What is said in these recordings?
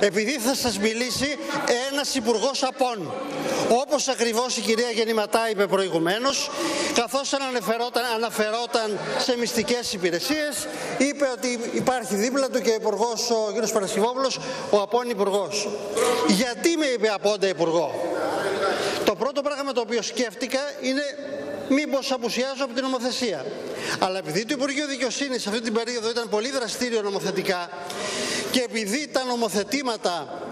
επειδή θα σας μιλήσει ένας υπουργός απών. Όπως ακριβώς η κυρία Γεννηματά είπε προηγουμένως, καθώς αναφερόταν σε μυστικές υπηρεσίες, είπε ότι υπάρχει δίπλα του και ο υπουργός, ο κ. Παρασκευόπουλος, ο απών υπουργός. Γιατί με είπε απόντα υπουργό? Το πρώτο πράγμα το οποίο σκέφτηκα είναι μήπως απουσιάζω από την νομοθεσία. Αλλά επειδή το Υπουργείο Δικαιοσύνης αυτή την περίοδο ήταν πολύ δραστήριο νομοθετικά και επειδή τα νομοθετήματα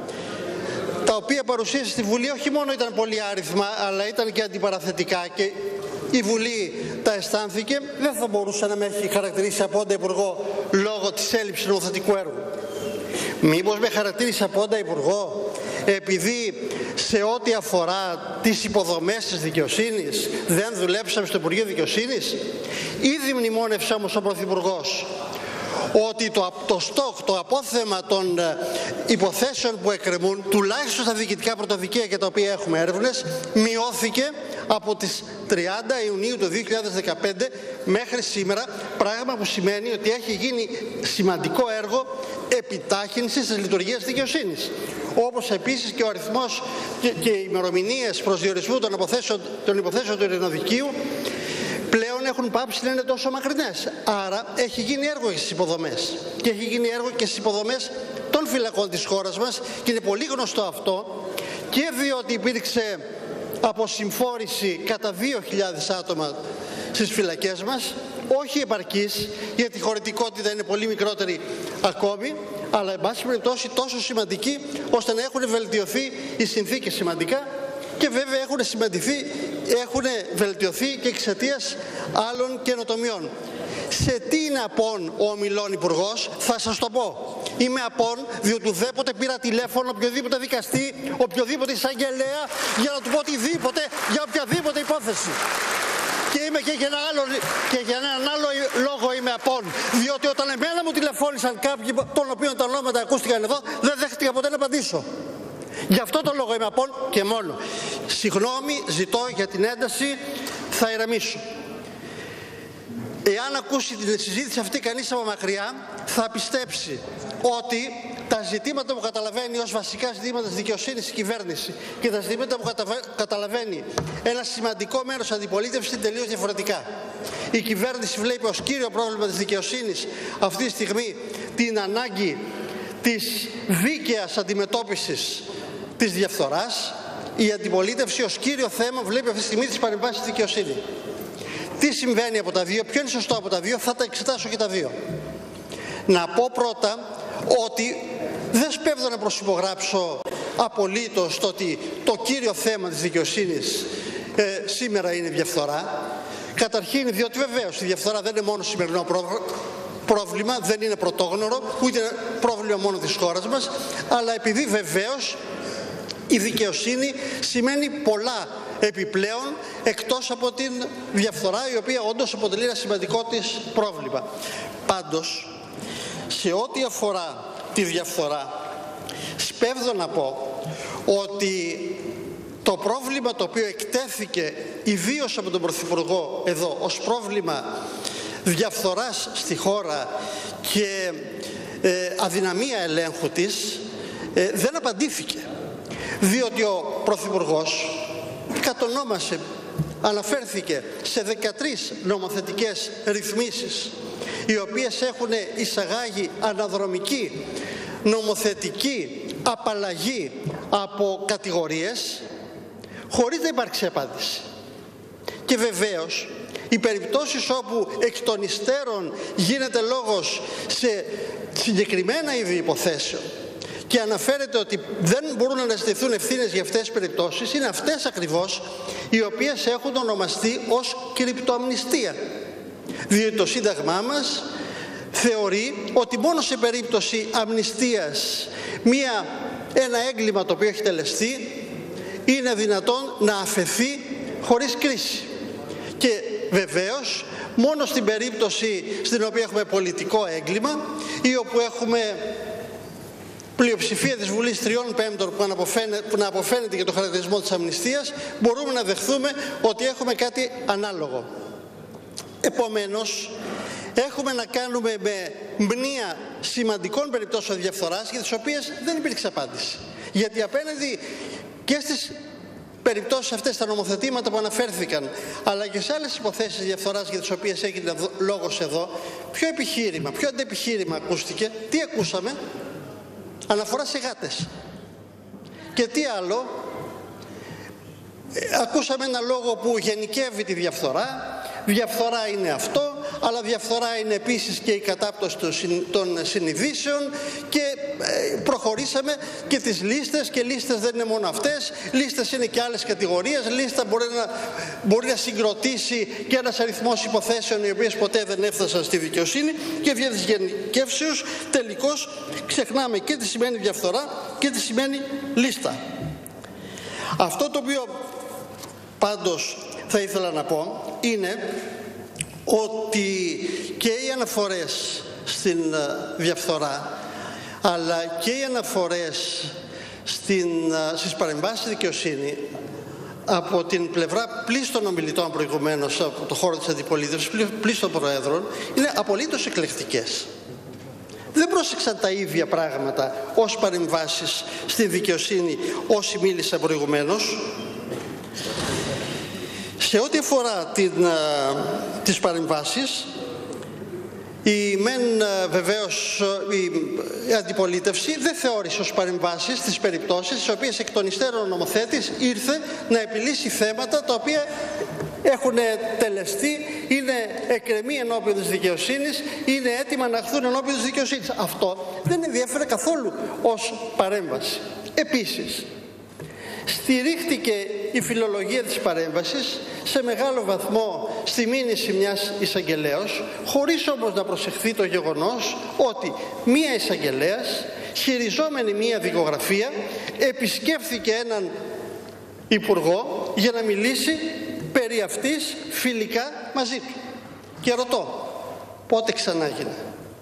τα οποία παρουσίασε στη Βουλή όχι μόνο ήταν πολύ άριθμα, αλλά ήταν και αντιπαραθετικά και η Βουλή τα αισθάνθηκε, δεν θα μπορούσε να με έχει χαρακτηρίσει απόντα υπουργό λόγω της έλλειψης νομοθετικού έργου. Μήπως με χαρακτήρισε απόντα υπουργό επειδή σε ό,τι αφορά τις υποδομές της δικαιοσύνης δεν δουλέψαμε στο Υπουργείο Δικαιοσύνης? Ήδη μνημόνευσε όμως ο Πρωθυπουργός ότι το απόθεμα των υποθέσεων που εκκρεμούν, τουλάχιστον στα διοικητικά πρωτοδικεία για τα οποία έχουμε έρευνες, μειώθηκε από τις 30 Ιουνίου του 2015 μέχρι σήμερα, πράγμα που σημαίνει ότι έχει γίνει σημαντικό έργο επιτάχυνσης της λειτουργίας δικαιοσύνης. Όπως επίσης και ο αριθμός και οι ημερομηνίες προσδιορισμού των υποθέσεων του Ειρηνοδικείου πλέον έχουν πάψει να είναι τόσο μακρινές. Άρα έχει γίνει έργο στις υποδομές και έχει γίνει έργο και στις υποδομές των φυλακών της χώρας μας και είναι πολύ γνωστό αυτό και διότι υπήρξε αποσυμφόρηση κατά 2.000 άτομα στις φυλακές μας, όχι επαρκής γιατί η χωρητικότητα είναι πολύ μικρότερη ακόμη, αλλά εν πάση περιπτώσει τόσο σημαντική ώστε να έχουν βελτιωθεί οι συνθήκες σημαντικά και βέβαια έχουν βελτιωθεί και εξαιτίας άλλων καινοτομιών. Σε τι είναι απόν ο ομιλών υπουργός? Θα σας το πω. Είμαι απόν διότι ουδέποτε πήρα τηλέφωνο οποιοδήποτε δικαστή, οποιοδήποτε εισαγγελέα για να του πω οτιδήποτε για οποιαδήποτε υπόθεση. Και είμαι και για έναν άλλο λόγο είμαι απόν. Διότι όταν εμένα μου τηλεφώνησαν κάποιοι, των οποίων τα ονόματα ακούστηκαν εδώ, δεν δέχτηκα ποτέ να απαντήσω. Γι' αυτό το λόγο είμαι απόν και μόνο. Συγγνώμη, ζητώ για την ένταση, θα ηρεμήσω. Εάν ακούσει την συζήτηση αυτή κανείς από μακριά, θα πιστέψει ότι τα ζητήματα που καταλαβαίνει ως βασικά ζητήματα της δικαιοσύνης η κυβέρνηση και τα ζητήματα που καταλαβαίνει ένα σημαντικό μέρος της αντιπολίτευσης είναι τελείως διαφορετικά. Η κυβέρνηση βλέπει ως κύριο πρόβλημα της δικαιοσύνης αυτή τη στιγμή την ανάγκη της δίκαιας αντιμετώπισης της διαφθοράς. Η αντιπολίτευση ως κύριο θέμα βλέπει αυτή τη στιγμή τις παρεμβάσεις στη δικαιοσύνη. Τι συμβαίνει από τα δύο, ποιο είναι σωστό από τα δύο, θα τα εξετάσω και τα δύο. Να πω πρώτα ότι δεν σπέβδω να προσυπογράψω απολύτως το ότι το κύριο θέμα της δικαιοσύνης σήμερα είναι η διαφθορά. Καταρχήν διότι βεβαίως η διαφθορά δεν είναι μόνο σημερινό πρόβλημα, δεν είναι πρωτόγνωρο, ούτε είναι πρόβλημα μόνο της χώρας μας, αλλά επειδή βεβαίως η δικαιοσύνη σημαίνει πολλά επιπλέον εκτός από την διαφθορά, η οποία όντως αποτελεί ένα σημαντικό της πρόβλημα. Πάντως, σε ό,τι αφορά τη διαφθορά, σπέβδω να πω ότι το πρόβλημα το οποίο εκτέθηκε ιδίως από τον Πρωθυπουργό εδώ ως πρόβλημα διαφθοράς στη χώρα και αδυναμία ελέγχου της δεν απαντήθηκε, διότι ο Πρωθυπουργός κατονόμασε, αναφέρθηκε σε 13 νομοθετικές ρυθμίσεις οι οποίες έχουν εισαγάγει αναδρομική νομοθετική απαλλαγή από κατηγορίες χωρίς να υπάρξει απάντηση. Και βεβαίως οι περιπτώσεις όπου εκ των υστέρων γίνεται λόγος σε συγκεκριμένα είδη υποθέσεων και αναφέρεται ότι δεν μπορούν να αναζητηθούν ευθύνες για αυτές τις περιπτώσεις, είναι αυτές ακριβώς οι οποίες έχουν ονομαστεί ως κρυπτοαμνηστία. Διότι το Σύνταγμά μας θεωρεί ότι μόνο σε περίπτωση αμνηστίας ένα έγκλημα το οποίο έχει τελεστεί είναι δυνατόν να αφαιθεί χωρίς κρίση. Και βεβαίως μόνο στην περίπτωση στην οποία έχουμε πολιτικό έγκλημα ή όπου έχουμε πλειοψηφία της Βουλής 3/5 που να αποφαίνεται για το χαρακτηρισμό της αμνηστίας, μπορούμε να δεχθούμε ότι έχουμε κάτι ανάλογο. Επομένως, έχουμε να κάνουμε με μνήα σημαντικών περιπτώσεων διαφθοράς για τις οποίες δεν υπήρξε απάντηση. Γιατί απέναντι και στις περιπτώσεις αυτές, τα νομοθετήματα που αναφέρθηκαν, αλλά και σε άλλες υποθέσεις διαφθοράς για τις οποίες έγινε λόγος εδώ, ποιο επιχείρημα, ποιο αντεπιχείρημα ακούστηκε, τι ακούσαμε? Αναφορά σε γάτες. Και τι άλλο? Ακούσαμε ένα λόγο που γενικεύει τη διαφθορά. Διαφθορά είναι αυτό, αλλά διαφθορά είναι επίσης και η κατάπτωση των συνειδήσεων, και προχωρήσαμε και τις λίστες, και λίστες δεν είναι μόνο αυτές, λίστες είναι και άλλες κατηγορίες. Λίστα μπορεί να συγκροτήσει και ένας αριθμός υποθέσεων οι οποίες ποτέ δεν έφτασαν στη δικαιοσύνη, και δια της γενικεύσεως τελικώς ξεχνάμε και τι σημαίνει διαφθορά και τι σημαίνει λίστα. Αυτό το οποίο πάντως θα ήθελα να πω είναι ότι και οι αναφορές στην διαφθορά, αλλά και οι αναφορές στις παρεμβάσεις δικαιοσύνη από την πλευρά πλήστων ομιλητών προηγουμένως από το χώρο της αντιπολίτευσης, πλήστων προέδρων, είναι απολύτως εκλεκτικές. Δεν πρόσεξαν τα ίδια πράγματα ως παρεμβάσεις στη δικαιοσύνη όσοι μίλησαν προηγουμένως. Σε ό,τι αφορά τις παρεμβάσεις, βεβαίως η αντιπολίτευση δεν θεώρησε ως παρεμβάσεις τις περιπτώσεις στις οποίες εκ των υστέρων ο νομοθέτης ήρθε να επιλύσει θέματα τα οποία έχουν τελεστεί, είναι εκκρεμεί ενώπιον της δικαιοσύνης, είναι έτοιμα να χθούν ενώπιον της δικαιοσύνης. Αυτό δεν ενδιέφερε καθόλου ως παρέμβαση. Επίσης, στηρίχτηκε η φιλολογία της παρέμβασης σε μεγάλο βαθμό στη μήνυση μιας εισαγγελέως, χωρίς όμως να προσεχθεί το γεγονός ότι μία εισαγγελέας, χειριζόμενη μία δικογραφία, επισκέφθηκε έναν υπουργό για να μιλήσει περί αυτής φιλικά μαζί του. Και ρωτώ, πότε ξανά έγινε?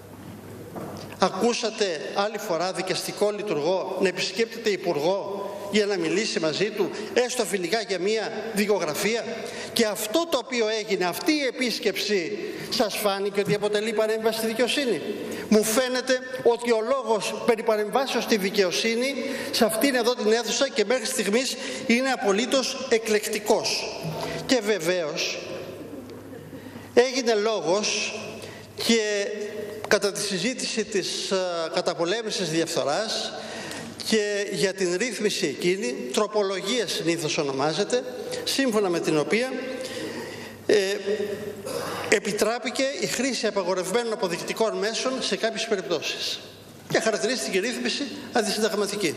Ακούσατε άλλη φορά δικαστικό λειτουργό να επισκέπτεται υπουργό για να μιλήσει μαζί του, έστω φιλικά, για μία δικογραφία? Και αυτό το οποίο έγινε, αυτή η επίσκεψη, σας φάνηκε ότι αποτελεί παρέμβαση στη δικαιοσύνη? Μου φαίνεται ότι ο λόγος περί παρεμβάσεως στη δικαιοσύνη σε αυτήν εδώ την αίθουσα και μέχρι στιγμής είναι απολύτως εκλεκτικός. Και βεβαίως έγινε λόγος και κατά τη συζήτηση της καταπολέμησης διαφθοράς και για την ρύθμιση εκείνη, τροπολογία συνήθως ονομάζεται, σύμφωνα με την οποία επιτράπηκε η χρήση απαγορευμένων αποδεικτικών μέσων σε κάποιες περιπτώσεις και χαρακτηρίστηκε η ρύθμιση αντισυνταγματική.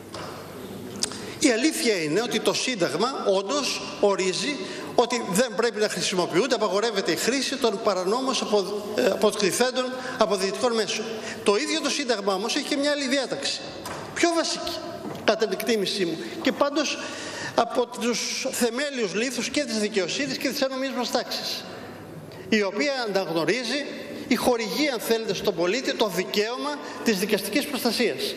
Η αλήθεια είναι ότι το Σύνταγμα όντως ορίζει ότι δεν πρέπει να χρησιμοποιούνται, απαγορεύεται η χρήση των παρανόμως αποκτηθέντων αποδεικτικών μέσων. Το ίδιο το Σύνταγμα όμως έχει και μια άλλη διάταξη, πιο βασική κατά την εκτίμησή μου, και πάντως από τους θεμέλιους λίθους και της δικαιοσύνης και της ένομης μας τάξης, η οποία αναγνωρίζει η χορηγεί, αν θέλετε, στον πολίτη το δικαίωμα της δικαστικής προστασίας.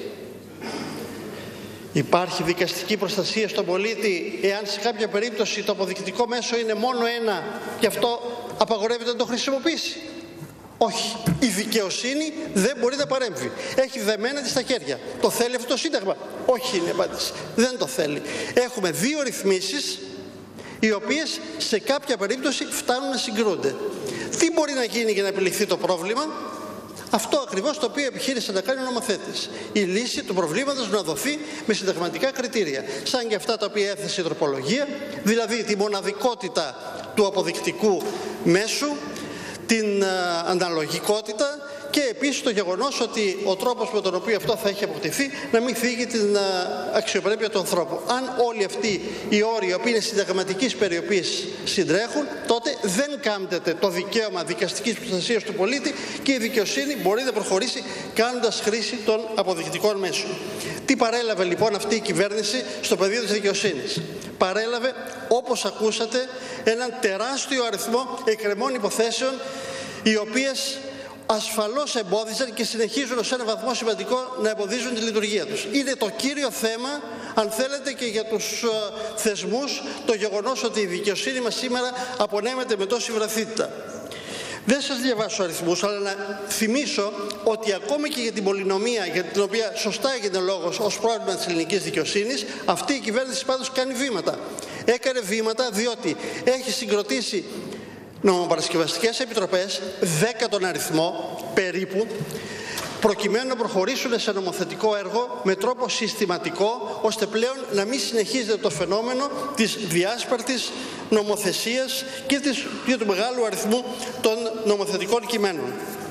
Υπάρχει δικαστική προστασία στον πολίτη εάν σε κάποια περίπτωση το αποδεικτικό μέσο είναι μόνο ένα και αυτό απαγορεύεται να το χρησιμοποιήσει? Όχι. Η δικαιοσύνη δεν μπορεί να παρέμβει. Έχει δεμένα της τα χέρια. Το θέλει αυτό το Σύνταγμα? Όχι, είναι η απάντηση. Δεν το θέλει. Έχουμε δύο ρυθμίσεις οι οποίες σε κάποια περίπτωση φτάνουν να συγκρούνται. Τι μπορεί να γίνει για να επιληθεί το πρόβλημα? Αυτό ακριβώς το οποίο επιχείρησε να κάνει ο νομοθέτης. Η λύση του προβλήματος να δοθεί με συνταγματικά κριτήρια, σαν και αυτά τα οποία έθεσε η τροπολογία, δηλαδή τη μοναδικότητα του αποδεικτικού μέσου, την αναλογικότητα και επίσης το γεγονός ότι ο τρόπος με τον οποίο αυτό θα έχει αποκτηθεί να μην θίγει την αξιοπρέπεια του ανθρώπου. Αν όλοι αυτοί οι όροι, οι οποίοι είναι συνταγματικής περιοπής, συντρέχουν, τότε δεν κάμπτεται το δικαίωμα δικαστικής προστασίας του πολίτη και η δικαιοσύνη μπορεί να προχωρήσει κάνοντας χρήση των αποδεικτικών μέσων. Τι παρέλαβε λοιπόν αυτή η κυβέρνηση στο πεδίο της δικαιοσύνης? Παρέλαβε, όπως ακούσατε, έναν τεράστιο αριθμό εκκρεμών υποθέσεων, οι οποίες ασφαλώς εμπόδιζαν και συνεχίζουν σε έναν βαθμό σημαντικό να εμποδίζουν τη λειτουργία τους. Είναι το κύριο θέμα, αν θέλετε, και για τους θεσμούς, το γεγονός ότι η δικαιοσύνη μας σήμερα απονέμεται με τόση βραθύτητα. Δεν σας διαβάσω αριθμούς, αλλά να θυμίσω ότι ακόμη και για την πολυνομία, για την οποία σωστά έγινε λόγος ως πρόβλημα της ελληνικής δικαιοσύνης, αυτή η κυβέρνηση πάντως κάνει βήματα. Έκανε βήματα διότι έχει συγκροτήσει νομοπαρασκευαστικές επιτροπές, 10 τον αριθμό περίπου, προκειμένου να προχωρήσουν σε νομοθετικό έργο με τρόπο συστηματικό, ώστε πλέον να μην συνεχίζεται το φαινόμενο της διάσπαρτης νομοθεσίας και του μεγάλου αριθμού των νομοθετικών κειμένων.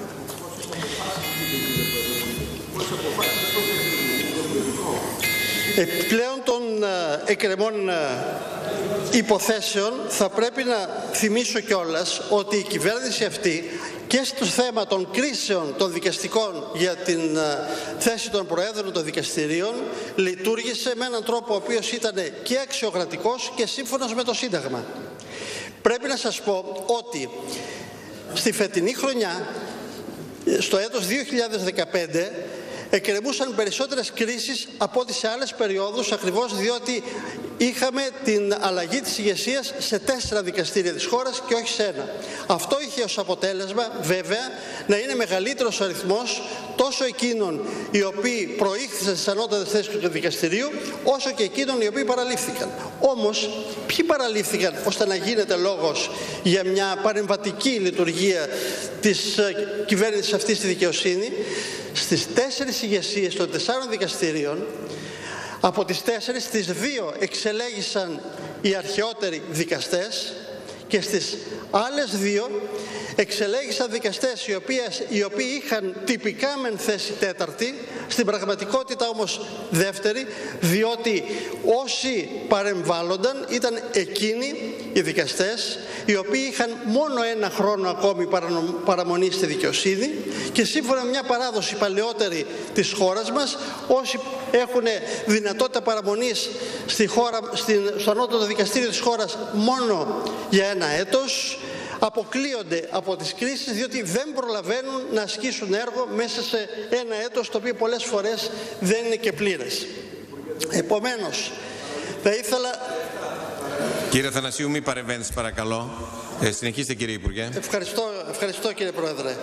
Επιπλέον των εκκρεμών υποθέσεων θα πρέπει να θυμίσω κιόλας ότι η κυβέρνηση αυτή και στο θέμα των κρίσεων των δικαστικών για την θέση των προέδρων των δικαστηρίων λειτουργήσε με έναν τρόπο ο οποίος ήταν και αξιοκρατικός και σύμφωνος με το Σύνταγμα. Πρέπει να σας πω ότι στη φετινή χρονιά, στο έτος 2015, εκκρεμούσαν περισσότερες κρίσεις από ό,τι σε άλλες περιόδους, ακριβώς διότι είχαμε την αλλαγή της ηγεσίας σε 4 δικαστήρια της χώρας και όχι σε 1. Αυτό είχε ως αποτέλεσμα βέβαια να είναι μεγαλύτερος αριθμός τόσο εκείνων οι οποίοι προήχθησαν στις ανώτατες θέσεις του δικαστηρίου, όσο και εκείνων οι οποίοι παραλήφθηκαν. Όμως, ποιοι παραλήφθηκαν ώστε να γίνεται λόγος για μια παρεμβατική λειτουργία της κυβέρνησης αυτής στη δικαιοσύνη? Στις 4 ηγεσίες των 4 δικαστηρίων, από τις 4, στις 2 εξελέγησαν οι αρχαιότεροι δικαστές και στις άλλες 2 εξελέγησαν δικαστές οι οποίοι είχαν τυπικά μεν θέση 4η, στην πραγματικότητα όμως 2η, διότι όσοι παρεμβάλλονταν ήταν εκείνοι οι δικαστές οι οποίοι είχαν μόνο 1 χρόνο ακόμη παραμονή στη δικαιοσύνη και σύμφωνα με μια παράδοση παλαιότερη της χώρας μας, όσοι έχουν δυνατότητα παραμονής στο ανώτατο δικαστήριο της χώρας μόνο για 1 έτος, αποκλείονται από τις κρίσεις διότι δεν προλαβαίνουν να ασκήσουν έργο μέσα σε 1 έτος, το οποίο πολλές φορές δεν είναι και πλήρες. Επομένως, θα ήθελα... Κύριε Αθανασίου, μη παρεμβαίνετε παρακαλώ. Συνεχίστε κύριε Υπουργέ. Ευχαριστώ κύριε Πρόεδρε.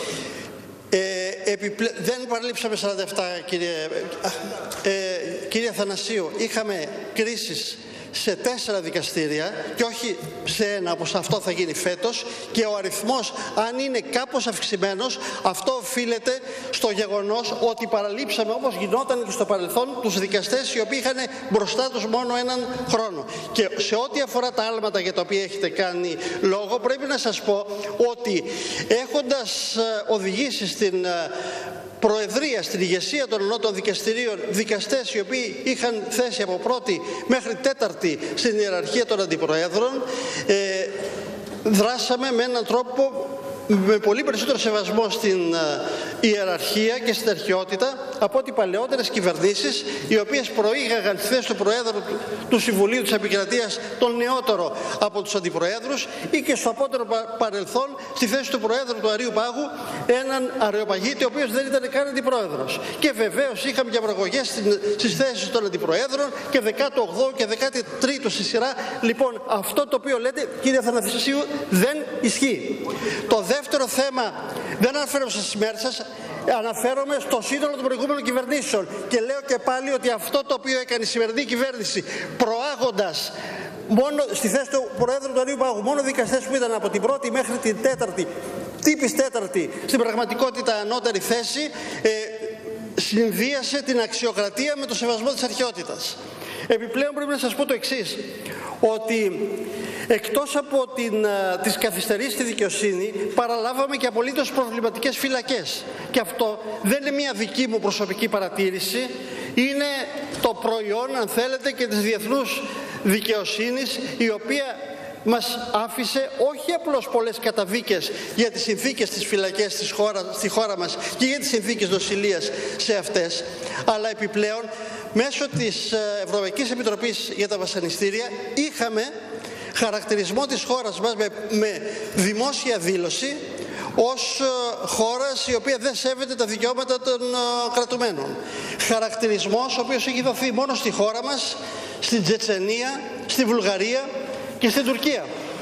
Δεν παραλείψαμε 47 κύριε Αθανασίου. Είχαμε κρίσεις σε 4 δικαστήρια και όχι σε 1 όπως αυτό θα γίνει φέτος, και ο αριθμός αν είναι κάπως αυξημένος, αυτό οφείλεται στο γεγονός ότι παραλείψαμε, όπως γινόταν και στο παρελθόν, τους δικαστές οι οποίοι είχαν μπροστά τους μόνο 1 χρόνο. Και σε ό,τι αφορά τα άλματα για τα οποία έχετε κάνει λόγο, πρέπει να σας πω ότι έχοντας οδηγήσει στην Προεδρία, στην ηγεσία των ανώτατων δικαστηρίων, δικαστές οι οποίοι είχαν θέση από 1η μέχρι 4η στην ιεραρχία των αντιπροέδρων, δράσαμε με έναν τρόπο με πολύ περισσότερο σεβασμό στην ιεραρχία και στην αρχαιότητα από ό,τι παλαιότερες κυβερνήσεις, οι οποίες προήγαγαν στη θέση του Προέδρου του Συμβουλίου της Επικρατείας τον νεότερο από τους αντιπροέδρους, ή και στο απότερο παρελθόν στη θέση του Προέδρου του Αρείου Πάγου έναν αρεοπαγίτη, ο οποίος δεν ήταν καν αντιπρόεδρος. Και βεβαίως είχαμε διαπραγωγές στις θέσεις των αντιπροέδρων και 18ο και 13ο στη σειρά. Λοιπόν, αυτό το οποίο λέτε, κύριε Αθανασίου, δεν ισχύει. Το δεύτερο θέμα δεν αναφέρομαι στις ημέρες σας, αναφέρομαι στο σύνολο των προηγούμενων κυβερνήσεων και λέω και πάλι ότι αυτό το οποίο έκανε η σημερινή κυβέρνηση, προάγοντας μόνο στη θέση του Προέδρου του Αρείου Πάγου μόνο δικαστές που ήταν από την 1η μέχρι την 4η, τύπης 4η, στην πραγματικότητα ανώτερη θέση, συνδύασε την αξιοκρατία με το σεβασμό της αρχαιότητας. Επιπλέον πρέπει να σας πω το εξής, ότι εκτός από τις καθυστερήσεις στη δικαιοσύνη, παραλάβαμε και απολύτως προβληματικές φυλακές. Και αυτό δεν είναι μια δική μου προσωπική παρατήρηση, είναι το προϊόν, αν θέλετε, και της διεθνούς δικαιοσύνης, η οποία μας άφησε όχι απλώς πολλές καταδίκες για τις συνθήκες της φυλακές στη χώρα μας και για τις συνθήκες νοσηλείας σε αυτές, αλλά επιπλέον μέσω της Ευρωπαϊκής Επιτροπής για τα βασανιστήρια είχαμε χαρακτηρισμό της χώρας μας με δημόσια δήλωση ως χώρας η οποία δεν σέβεται τα δικαιώματα των κρατουμένων. Χαρακτηρισμός ο οποίος έχει δοθεί μόνο στη χώρα μας, στην Τσετσενία, στη Βουλγαρία και στην Τουρκία.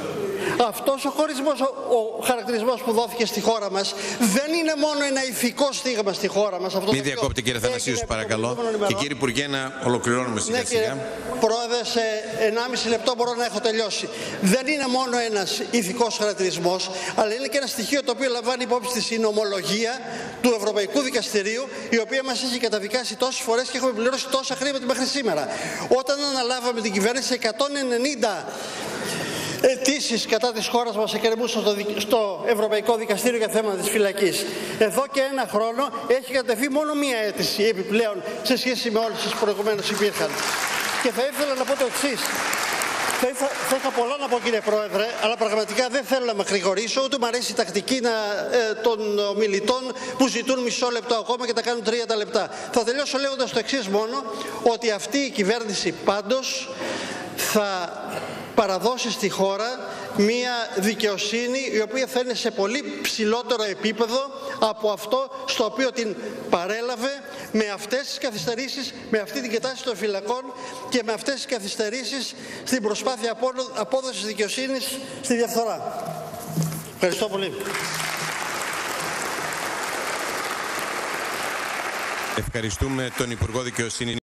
Αυτός ο χωρισμός, ο χαρακτηρισμός που δόθηκε στη χώρα μας, δεν είναι μόνο ένα ηθικό στίγμα στη χώρα μας. Μην διακόπτε κύριε Αθανασίου, παρακαλώ. Και κύριε Υπουργέ, να ολοκληρώνουμε σιγά σιγά. Κύριε Πρόεδρε, σε 1,5 λεπτό μπορώ να έχω τελειώσει. Δεν είναι μόνο ένας ηθικός χαρακτηρισμός, αλλά είναι και ένα στοιχείο το οποίο λαμβάνει υπόψη τη συνομολογία του Ευρωπαϊκού Δικαστηρίου, η οποία μας έχει καταδικάσει τόσες φορές και έχουμε πληρώσει τόσα χρήματα μέχρι σήμερα. Όταν αναλάβαμε την κυβέρνηση, 190 αιτήσεις κατά της χώρας μας εκκρεμούσαν στο Ευρωπαϊκό Δικαστήριο για θέματα της φυλακής. Εδώ και ένα χρόνο έχει κατευθεί μόνο μία αίτηση επιπλέον σε σχέση με όλες τις προηγουμένως υπήρχαν. Και θα ήθελα να πω το εξής. Θα είχα πολλά να πω κύριε Πρόεδρε, αλλά πραγματικά δεν θέλω να με γρηγορήσω, ούτε μου αρέσει η τακτική των ομιλητών που ζητούν μισό λεπτό ακόμα και τα κάνουν 30 λεπτά. Θα τελειώσω λέγοντας το εξής μόνο, ότι αυτή η κυβέρνηση πάντως θα παραδώσει στη χώρα μία δικαιοσύνη η οποία θα είναι σε πολύ ψηλότερο επίπεδο από αυτό στο οποίο την παρέλαβε, με αυτές τις καθυστερήσεις, με αυτή την κατάσταση των φυλακών και με αυτές τις καθυστερήσεις στην προσπάθεια απόδοσης δικαιοσύνης στη διαφθορά. Ευχαριστώ πολύ. Ευχαριστούμε τον Υπουργό Δικαιοσύνης.